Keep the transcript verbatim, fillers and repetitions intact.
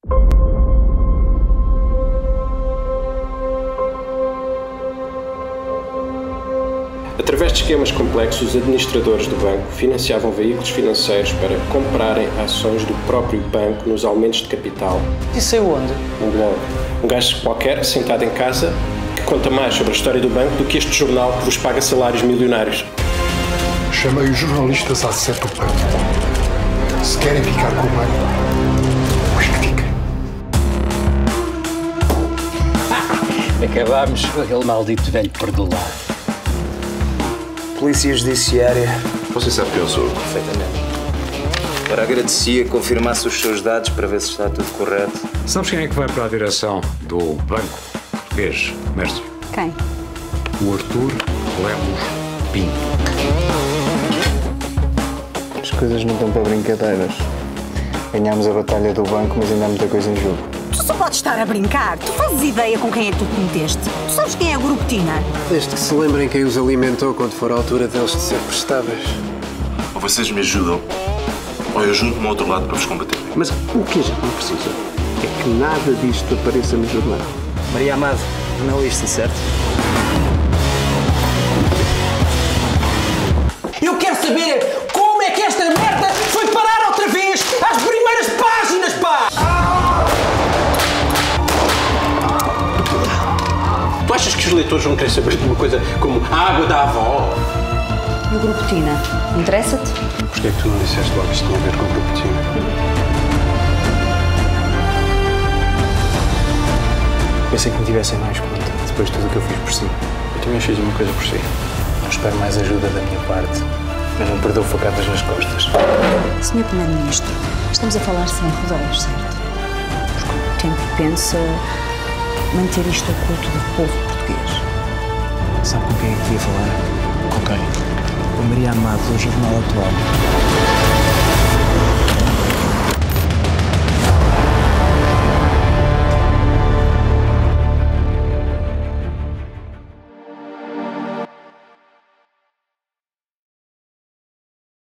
Através de esquemas complexos, os administradores do banco financiavam veículos financeiros para comprarem ações do próprio banco nos aumentos de capital. Isso é onde? Um blog. Um gajo qualquer, sentado em casa, que conta mais sobre a história do banco do que este jornal que vos paga salários milionários. Chamei os jornalistas à seta do banco. Se querem ficar com o banco, pois que fiquem. Acabámos com aquele maldito velho perdular. Polícia Judiciária. Você sabe quem eu sou? Perfeitamente. Agora agradecia que confirmasse os seus dados para ver se está tudo correto. Sabes quem é que vai para a direção do Banco Português, Comércio? Quem? O Arthur Lemos Pinto. As coisas não estão para brincadeiras. Ganhámos a batalha do banco, mas ainda há muita coisa em jogo. Tu só podes estar a brincar. Tu fazes ideia com quem é que tu te meteste? Tu sabes quem é a Grupetina? Desde que se lembrem quem os alimentou quando for a altura deles de ser prestáveis. Ou vocês me ajudam, ou eu junto-me ao outro lado para vos combater. Mas o que a gente não precisa é que nada disto apareça no jornal. Maria Amado, jornalista, certo? Eu quero saber como é que esta merda foi parar outra vez às primeiras páginas, pá! Tu achas que os leitores vão querer saber de uma coisa como a água da avó? E o Grupetina? Interessa-te? Porquê é que tu não disseste logo que isto tinha a ver com o Grupetina? Pensei que me tivessem mais conta, depois de tudo o que eu fiz por si. Eu também fiz uma coisa por si. Não espero mais ajuda da minha parte, mas não perdeu facadas nas costas. senhor Primeiro-Ministro, estamos a falar sem rodeios, certo? Por quanto tempo pensa manter isto oculto do povo português? Sabe com quem é que ia falar? Com quem? Com Maria Amado, do Jornal Atual.